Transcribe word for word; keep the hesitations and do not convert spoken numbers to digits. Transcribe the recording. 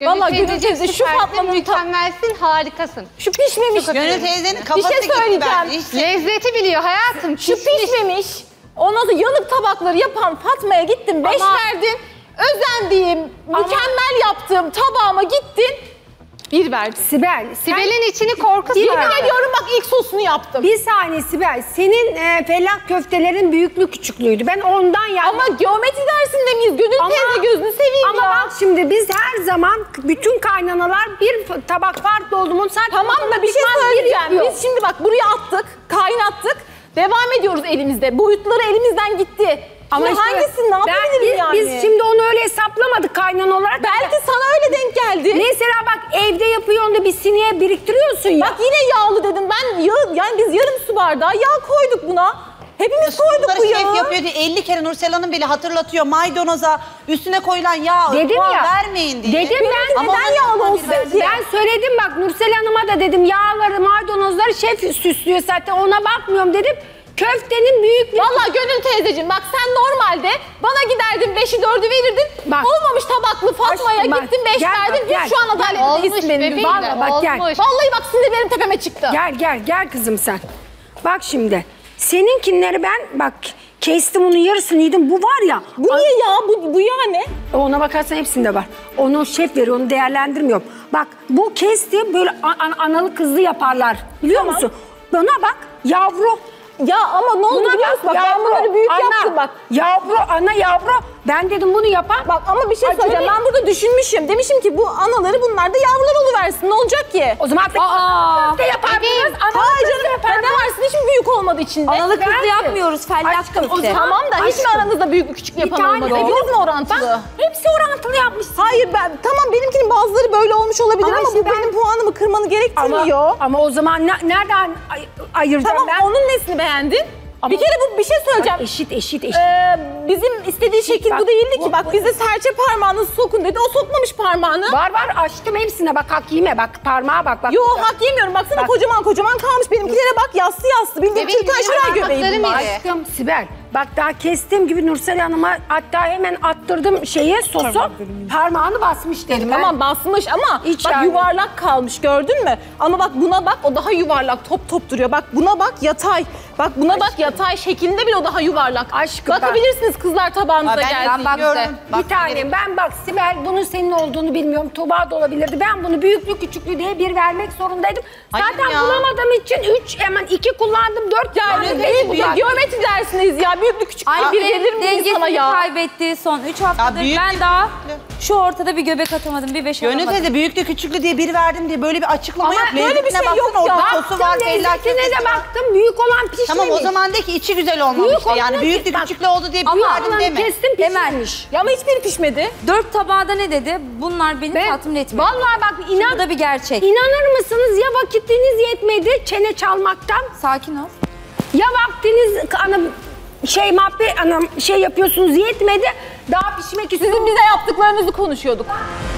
Valla Gönül teyze şu Fatma'nın mükemmelsin, harikasın. Şu pişmemiş. Gönül teyzenin kafası bir şey söyleyeceğim. gitti Lezzeti biliyor hayatım. Şu pişmemiş. Ondan sonra yanık tabakları yapan Fatma'ya gittim. Beş Ama... verdin. Özendiğim, mükemmel yaptığım tabağıma gittin. Bir verdin. Sibel. Sibel'in içini korku Yemin sardı. ediyorum bak ilk sosunu yaptım. Bir saniye Sibel. Senin e, fellah köftelerin büyüklü küçüklüğüydü. Ben ondan yani. Ama geometri dersinde miyiz? Gönül Ama- teyze gözünü seveyim Ama ya. bak şimdi biz her zaman bütün kaynanalar bir tabak farklı oldu mu sadece Tamam da bir şey otomatikman söyleyeceğim. yapıyor. Biz şimdi bak buraya attık, kaynattık. Devam ediyoruz elimizde. Boyutları elimizden gitti. Ama işte hangisini ne ben- yapabilirim biz, yani? Biz şimdi onu öyle hesaplamadık kaynana olarak. Belki sana öyle denk geldi. Mesela bak evde yapıyorsun da bir sineye biriktiriyorsun ya. Bak yine yağlı dedim. Ben yağ, yani biz yarım su bardağı yağ koyduk buna. Hepimiz koyduk bu Bunları yağı. şef yapıyor diye elli kere Nursel Hanım bile hatırlatıyor. Maydanoza üstüne koyulan yağ Dedim puan ya, vermeyin diye. dedim ben, Ama neden onların yağlı puan olsun verdi. ki? Ben söyledim bak Nursel Hanım'a da dedim yağları maydanozları şef süslüyor zaten ona bakmıyorum dedim. Köftenin büyüklüğü. Vallahi Gönül teyzeciğim bak sen normalde bana giderdin beşi dördü verirdin. Bak. Olmamış tabaklı Fatma'ya Aşkım bak, gittin beş gel verdin. bak, gel. Hiç şu an adalet Olmuş değilsin benim. bebeğim Vallahi de, bak, gel. olmuş. Vallahi bak sinirlerim tepeme çıktı. Gel gel gel kızım sen. Bak şimdi seninkinleri ben bak kestim onun yarısını yedim bu var ya. Bu niye ya? Bu, bu yağ ne? Ona bakarsan hepsinde var. Onu şef veriyor, onu değerlendirmiyorum. Bak bu kesti böyle an- analı kızlı yaparlar. Biliyor Tamam. musun? Bana bak yavru. Ya ama ne oldu Buna biliyor musun? Bak ben yavru, bunları büyük ana, yaptım bak. Yavru, ana yavru. Ben dedim bunu yapan. Bak ama bir şey Acele- söyleyeceğim. Ben burada düşünmüşüm. Demişim ki bu anaları bunlar da yavrular oluversin. Ne olacak ki? O zaman Aa, köfte yapardınız. Analı Hayır kızlı canım. yapardınız. Ne varsın hiç mi büyük olmadı içinde? Analı kızlı Versin. yapmıyoruz, fellah Aşkım, o köfte. zaman- Tamam da hiç mi Aşkım. aranızda büyük küçük yapan tane olmadı? yok. Hepiniz mi orantılı? Hepsi orantılı yapmış. Hayır ben tamam benimkinin bazıları böyle olmuş olabilir Ama ama, işte bu ben- benim puanımı kırmanı gerektirmiyor. Ama, ama o zaman ne- nereden ay- ayıracağım Tamam ben? onun nesini beğendin? Bir kere bu bir şey söyleyeceğim. Eşit eşit eşit. Ee, bizim istediği şekil Bak, bu değildi bu- ki. Bak bu- bize serçe parmağınızı sokun dedi. O sokmamış parmağını. Var var açtım hepsine bak hak yeme bak parmağa bak. bak Yo burada. hak yemiyorum. Baksana Bak. kocaman kocaman kalmış. Benimkilere bak yassı yassı. Bildiğin Bebeğim, Türkan Şoray benim göbeği parmaklarım bunlar. iri. Aşkım Sibel bak daha kestiğim gibi Nursel Hanım'a hatta hemen attırdım şeye sosu parmağını basmış dedim. Tamam basmış ama Hiç bak yani. yuvarlak kalmış gördün mü? Ama bak buna bak o daha yuvarlak top top duruyor. Bak buna bak yatay. Bak buna bak yatay şeklinde bile o daha yuvarlak. Aşkım bak. Bakabilirsiniz kızlar tabağınıza Aa, ben- geldiğinde. ben bakıyorum. Bir tanem ben bak Sibel bunun senin olduğunu bilmiyorum. Tuğba da olabilirdi. Ben bunu büyüklü küçüklü diye bir vermek zorundaydım. Hayır Zaten ya. bulamadığım için üç hemen iki kullandım dört Yani kullandım. değil, beş ya, kullandım. geometri dersindeyiz ya. Büyüklü küçüklü Ay bir gelir mi sana dengesini ya? kaybetti son üç haftadır. büyük Ben bir- daha şu ortada bir göbek atamadım, bir beş Gönül atamadım. teyze büyüklü küçüklü diye bir verdim diye böyle bir açıklama Ama yap. böyle bir Lezzetine şey baksana, yok ya. orada sosu Baktım var, fellah lezzetine köftesi de var. baktım. Büyük olan pişmemiş. Tamam o zaman de ki içi güzel olmamış Büyük işte. Yani olan büyüklü bak- küçüklü oldu diye Ama bir verdim Ulan deme. kestim Emel. pişmemiş. Ya ama hiçbiri pişmedi. Dört tabağda ne dedi? Bunlar beni Ben- tatmin etmiyor. Vallahi bak inan, Bu da bir gerçek. inanır mısınız ya vakitiniz yetmedi çene çalmaktan Sakin ol. ya vaktiniz ana şey muhabbet ana şey yapıyorsunuz yetmedi daha pişmek Sizin istiyorum. bize yaptıklarınızı konuşuyorduk.